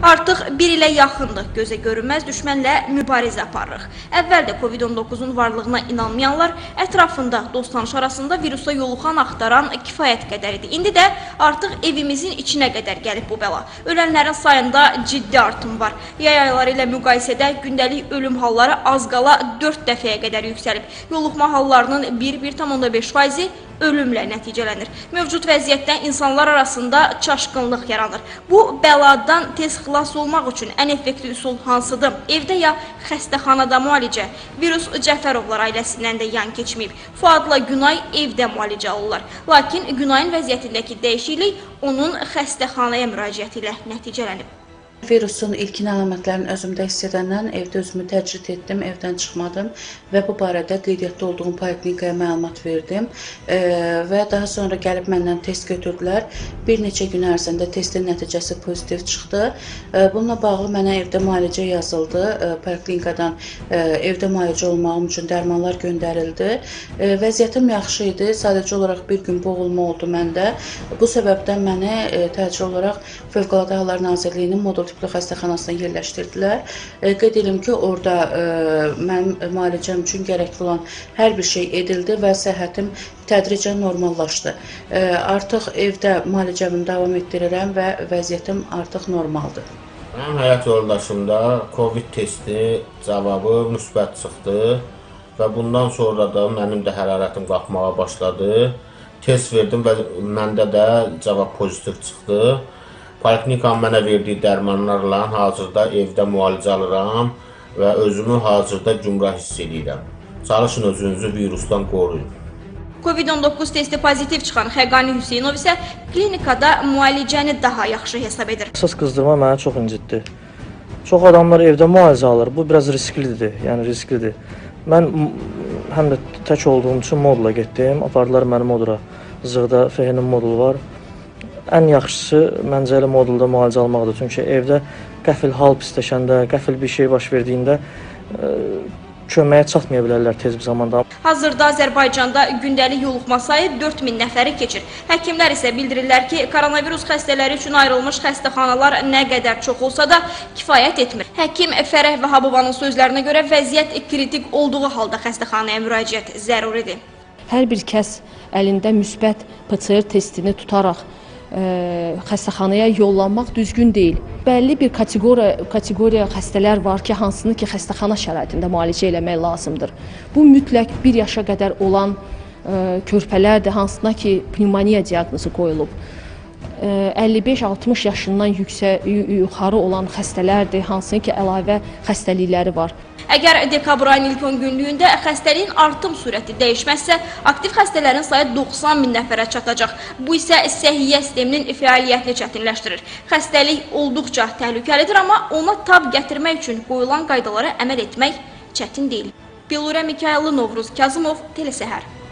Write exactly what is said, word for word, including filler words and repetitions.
Artıq bir ilə yaxındır gözə görünməz düşmənlə mübarizə aparırıq. Əvvəl də Covid on doqquzun varlığına inanmayanlar ətrafında, dost-tanış arasında virusa yoluxan axtaran kifayət qədər idi. İndi də artıq evimizin içinə qədər gəlib bu bəla. Ölənlərin sayında ciddi artım var. Yay ayları ilə müqayisədə gündəlik ölüm halları az qala dörd dəfəyə qədər yüksəlib. Yoluxma hallarının bir bir tam onda beş faizi ölümlə nəticələnir. Mövcud vəziyyətdə insanlar arasında çaşqınlıq yaranır. Bu bəladan tez xilas olmaq üçün ən effektiv üsul hansıdır? Evdə ya xəstəxanada müalicə? Virus Cəfərovlar ailəsindən də yan keçməyib. Fuadla Günay evdə müalicə alırlar. Lakin Günayın vəziyyətindəki dəyişiklik onun xəstəxanaya müraciəti ilə nəticələnib. Virusun ilkin əlamətlərini özümdə hiss edəndən evdə özümü təcrid etdim, evdən çıxmadım və bu barədə qeydiyyatda olduğum poliklinikaya məlumat verdim e, və daha sonra gəlib məndən test götürdülər. Bir neçə gün ərzində testin nəticəsi pozitiv çıxdı. E, bununla bağlı mənə evdə müalicə yazıldı. E, poliklinikadan e, evdə müalicə olmağım üçün dərmanlar göndərildi. E, vəziyyətim yaxşı idi. Sadəcə olaraq bir gün boğulma oldu məndə. Bu səbəbdən məni e, təcili olaraq Fövqəladə Hallar Nazirliyinin modul tipli xəstəxanasına yerləşdirdilər. E, qeyd edim ki, orada e, mənim müalicəm üçün gərəkli olan hər bir şey edildi və səhhətim tədricən normallaşdı. E, artıq evdə müalicəmi davam etdirirəm və vəziyyətim artıq normaldır. Mənim həyat yoldaşımda Covid testi cavabı müsbət çıxdı və bundan sonra da mənim də hərarətim qalxmağa başladı. Test verdim və məndə də cavab pozitiv çıxdı. Poliklinikam mənə verdiyi dərmanlarla hazırda evdə müalicə alıram və özümü hazırda gümrah hiss edirəm. Çalışın özünüzü virusdan qoruyun. Covid on doqquz testi pozitiv çıxan Xəqani Hüseynov isə klinikada müalicəni daha yaxşı hesab edir. Əsas qızdırma mənə çox incitdi. Çox adamlar evdə müalicə alır. Bu biraz risklidir, yəni risklidir. Mən həm də tək olduğum üçün modula getdim. Apardılar məni modula. Zığda F H-nin modulu var. Ən yaxşısı məncə elə modulda müalicə almaqdır. Çünki evdə qəfil hal pisləşəndə, qəfil bir şey baş verdiyində ə, köməyə çatmaya bilərlər tez bir zamanda. Hazırda Azərbaycanda gündəlik yoluxma sayı dörd min nəfəri keçir. Həkimlər isə bildirirlər ki, koronavirus xəstələri üçün ayrılmış xəstəxanalar nə qədər çox olsa da kifayət etmir. Həkim Fərəh Vəhabovanın sözlərinə görə vəziyyət kritik olduğu halda xəstəxanaya müraciət zəruridir. Hər bir kəs əlində müsbət P C R testini tutaraq Ə, xəstəxanaya yollanmaq düzgün deyil. Bəlli bir kateqoriya, kateqoriya xəstələr var ki, hansını ki, xəstəxana şəraitində müalicə eləmək lazımdır. Bu mütləq bir yaşa qədər olan ə, körpələrdir, hansına ki, pnevmoniya diaqnozu qoyulub. əlli beş altmış yaşından yüksək, yuxarı olan xəstələrdir, hansının ki, əlavə xəstəlikləri var. Əgər dekabr ayının ilk on günlüyündə xəstəliyin artım sürəti dəyişməzsə, aktiv xəstələrin sayı doxsan min nəfərə çatacaq. Bu isə səhiyyə sisteminin fəaliyyətini çətinləşdirir. Xəstəlik olduqca təhlükəlidir, amma ona tab gətirmək üçün qoyulan qaydalara əməl etmək çətin deyil. Bilurə Mikayılı, Novruz Kazımov, Telesəhər.